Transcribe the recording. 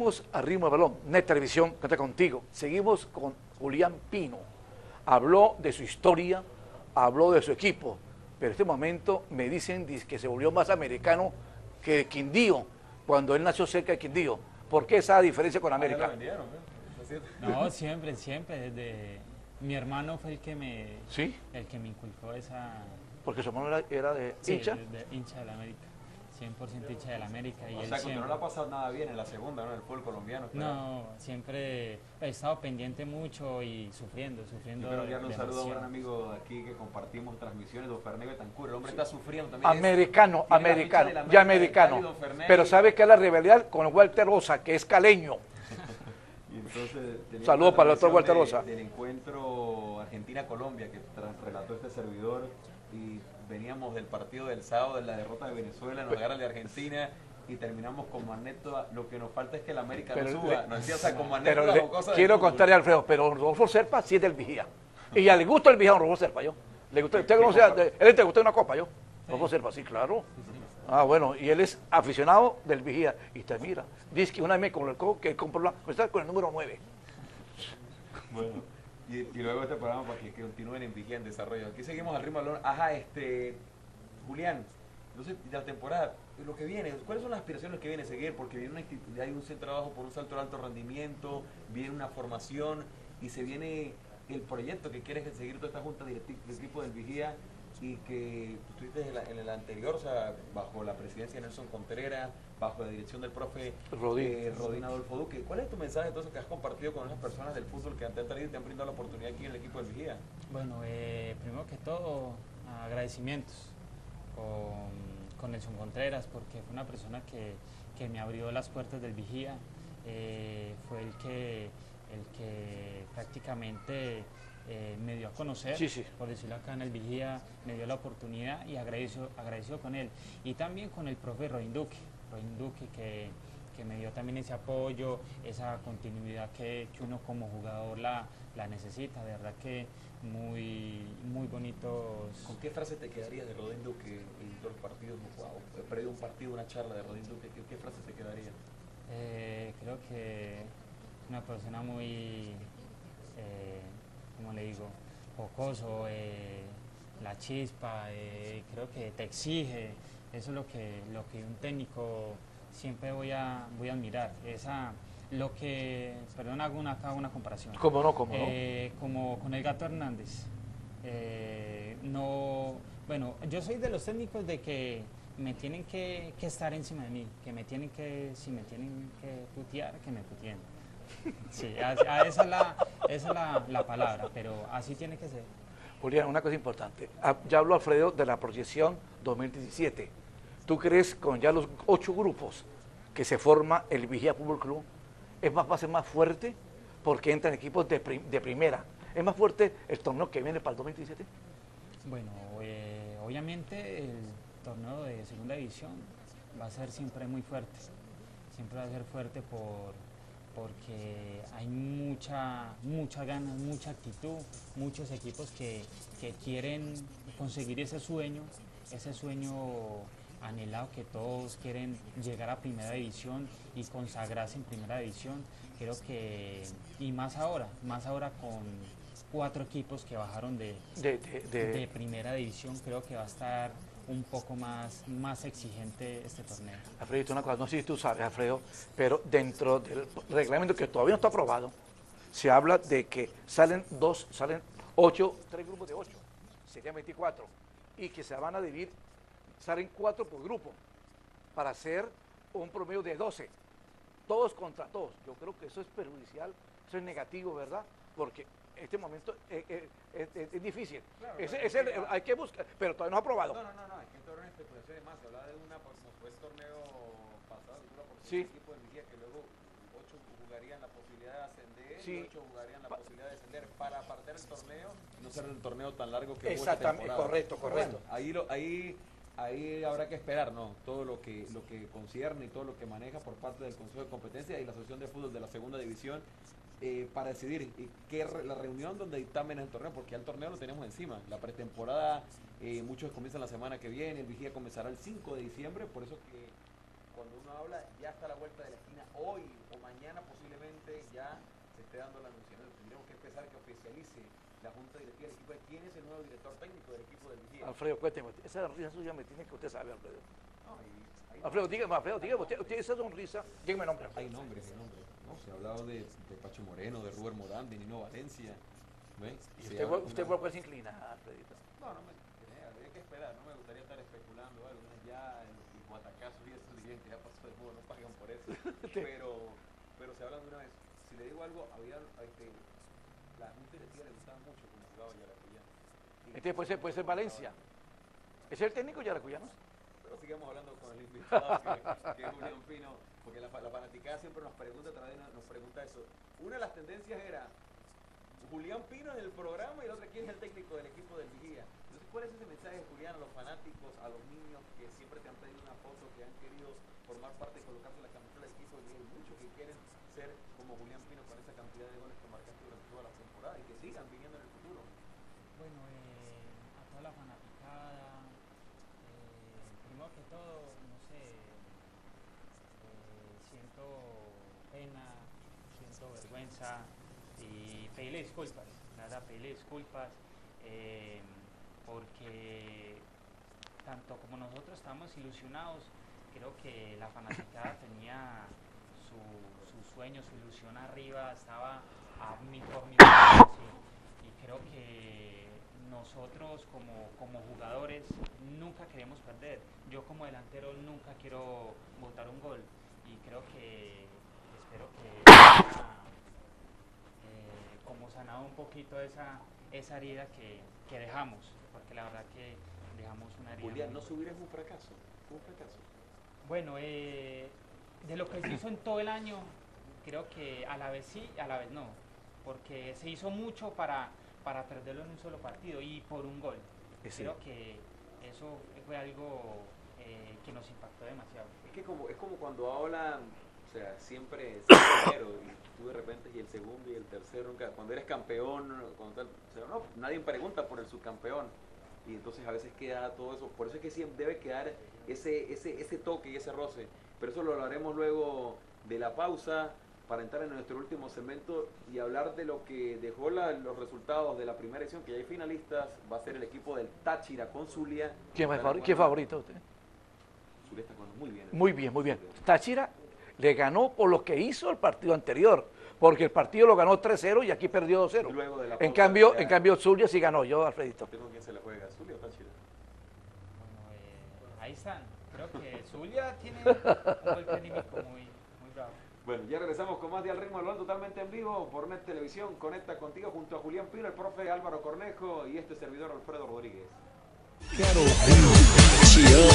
Seguimos a ritmo de balón. Net Televisión, cuenta contigo. Seguimos con Julián Pino. Habló de su historia, habló de su equipo, pero en este momento me dicen que se volvió más americano que Quindío, cuando él nació cerca de Quindío. ¿Por qué esa diferencia con América? lo vendieron, ¿eh? No, siempre, siempre, desde mi hermano fue ¿Sí? el que me inculcó esa, Porque su hermano era de sí, hincha. de hincha de la América, 100% hincha de la América. Y O él sea, que siempre, no le ha pasado nada bien en la segunda, ¿no? En el fútbol colombiano. Pero... no, siempre he estado pendiente mucho y sufriendo. Yo quiero enviarle un saludo a un gran amigo de aquí que compartimos transmisiones, don Fernando Betancur. El hombre está sufriendo también. Americano, tiene la ficha americano, de la ya América de Cali, americano. don Fernández. Pero sabe que es la rivalidad con Walter Rosa, que es caleño. Y entonces, teníamos Saludos la para el doctor Walter transmisión Rosa. del encuentro Argentina-Colombia que relató este servidor, y veníamos del partido del sábado de la derrota de Venezuela, nos agarran de Argentina y terminamos como anécdota. Lo que nos falta es que la América no suba. Nos decía, o sea, como Pero anécdota o cosas quiero del fútbol. contarle a Alfredo, pero Rodolfo Serpa sí es del Vigía. Y ya le gusta el Vigía a Rodolfo Serpa, yo. ¿Le gusta? ¿Usted conoce él te gusta una copa, yo? Rodolfo Serpa, sí, claro. Ah, bueno, y él es aficionado del Vigía. Y te mira, dice que una vez me colocó que compró con el número 9. Bueno, y luego este programa para que continúen en Vigía en desarrollo. Aquí seguimos al ritmo del balón. Ajá, Julián, entonces, de la temporada, lo que viene, ¿cuáles son las aspiraciones que viene a seguir? Porque viene hay un trabajo por un salto de alto rendimiento, viene una formación y se viene el proyecto que quieres seguir toda esta junta del equipo del Vigía, y que tú estuviste en el anterior, o sea, bajo la presidencia de Nelson Contreras, bajo la dirección del profe Rodín Adolfo Duque. ¿Cuál es tu mensaje entonces que has compartido con esas personas del fútbol que te han traído y te han brindado la oportunidad aquí en el equipo del Vigía? Bueno, primero que todo, agradecimientos con Nelson Contreras, porque fue una persona que me abrió las puertas del Vigía, fue el que prácticamente me dio a conocer, por decirlo acá en el Vigía, me dio la oportunidad y agradecido con él. Y también con el profe Rodín Duque que me dio también ese apoyo, esa continuidad que uno como jugador la necesita. De verdad que muy bonitos. ¿Con qué frase te quedarías de Rodín Duque en los partidos? Wow, previo un partido, una charla de Rodín Duque, ¿qué frase te quedaría? Creo que una persona muy, ¿cómo le digo? Jocoso, la chispa, creo que te exige. Eso es lo que un técnico siempre voy a admirar. Perdón, hago una comparación. ¿Cómo no? Como con el Gato Hernández. Bueno, yo soy de los técnicos de que me tienen que estar encima de mí, si me tienen que putear, que me puteen. Sí, esa es la palabra, pero así tiene que ser. Julián, una cosa importante. Ya habló Alfredo de la proyección 2017. ¿Tú crees con ya los 8 grupos que se forma el Vigía Fútbol Club, va a ser más fuerte porque entran equipos de primera? ¿Es más fuerte el torneo que viene para el 2017? Bueno, obviamente el torneo de segunda división va a ser siempre muy fuerte. Siempre va a ser fuerte porque hay mucha ganas, mucha actitud, muchos equipos que quieren conseguir ese sueño anhelado, que todos quieren llegar a primera división y consagrarse en primera división. Creo que, y más ahora con 4 equipos que bajaron de primera división, creo que va a estar un poco más exigente este torneo. Alfredo, una cosa, no sé si tú sabes, Alfredo, pero dentro del reglamento que todavía no está aprobado, se habla de que salen 8, 3 grupos de 8, serían 24, y que se van a dividir, salen 4 por grupo, para hacer un promedio de 12, todos contra todos. Yo creo que eso es perjudicial, eso es negativo, ¿verdad? Porque en este momento es difícil. Claro, hay que buscar, pero todavía no ha aprobado. No, es que esto era una especulación de más. Se hablaba de como fue el torneo pasado, sí, equipo de Vigía, que luego 8 jugarían la posibilidad de ascender, sí, y 8 jugarían la posibilidad de descender para apartar el torneo, no ser un torneo tan largo que exactamente, correcto. Bueno, ahí habrá que esperar, ¿no? Todo lo que concierne y todo lo que maneja por parte del Consejo de Competencia y la Asociación de Fútbol de la Segunda División, para decidir la reunión donde dictamen el torneo, porque ya el torneo lo tenemos encima. La pretemporada, muchos comienzan la semana que viene, el Vigía comenzará el 5 de diciembre, por eso que cuando uno habla, ya está a la vuelta de la esquina, hoy o mañana posiblemente ya se esté dando la anunciación. Tendríamos que empezar que oficialice la junta directiva del equipo de quién es el nuevo director técnico del equipo del Vigía. Alfredo, cuénteme, esa risa suya me tiene que usted sabe, Alfredo. No, Alfredo, dígame, usted esa sonrisa, dígame nombre. Hay nombres, ¿no? Se ha hablado de Pacho Moreno, de Ruber Morán, de Nino Valencia. ¿Ves? ¿Y usted por qué se inclina, Alfredito? No me habría que esperar, no me gustaría estar especulando algo, ya en los guatacazos y eso, dirían que ya pasó de moda, no pagan por eso. pero se hablan de una vez. Si le digo algo, había la junta directiva le gustaba mucho como jugaba Yaracuyano. Este puede ser Valencia. ¿Es el técnico yaracuyano? Pero sigamos hablando con el invitado, que es Julián Pino, porque la fanaticada siempre nos pregunta, nos pregunta eso. Una de las tendencias era Julián Pino en el programa y la otra, ¿quién es el técnico del equipo del Vigía? Entonces, ¿cuál es ese mensaje, Julián, a los fanáticos, a los niños que siempre te han pedido una foto, que han querido formar parte y colocarse la camiseta del equipo del Vigía? Hay muchos que quieren ser como Julián Pino con esa cantidad de goles que marcaste durante toda la temporada y que sigan viniendo en el futuro. Bueno, a toda la fanaticada, primero que todo, no sé, siento pena, siento vergüenza y pedirle disculpas, nada, pedirle disculpas, porque tanto como nosotros estamos ilusionados, creo que la fanaticada tenía su sueño, su ilusión arriba, estaba por mi y creo que nosotros como jugadores nunca queremos perder. Yo como delantero nunca quiero botar un gol y creo que espero que como sanado un poquito esa herida que dejamos, porque la verdad que dejamos una herida. Julián, ¿no subir es un fracaso? ¿Fue un fracaso? Bueno, de lo que se hizo en todo el año, creo que a la vez sí, a la vez no, porque se hizo mucho para perderlo en un solo partido y por un gol. Sí. Creo que eso fue algo que nos impactó demasiado. Es como cuando hablan, o sea, siempre es el primero y tú de repente y el segundo y el tercero, nunca, cuando eres campeón, cuando tal, o sea, no, nadie pregunta por el subcampeón y entonces a veces queda todo eso, por eso es que siempre debe quedar ese toque y ese roce, pero eso lo hablaremos luego de la pausa para entrar en nuestro último segmento y hablar de lo que dejó los resultados de la primera edición, que ya hay finalistas, va a ser el equipo del Táchira con Zulia. ¿Quién es favorito usted? Zulia está jugando muy bien. Muy bien. Táchira le ganó por lo que hizo el partido anterior, porque el partido lo ganó 3-0 y aquí perdió 2-0. En cambio Zulia sí ganó. Yo, Alfredito. ¿Con quién se la juega, Zulia o Táchira? Bueno, ahí están. Creo que Zulia tiene un gol técnico muy bravo. Bueno, ya regresamos con más de Al Ritmo del Balón totalmente en vivo por Net Televisión. Conecta contigo junto a Julián Pino, el profe Álvaro Cornejo y este servidor Alfredo Rodríguez.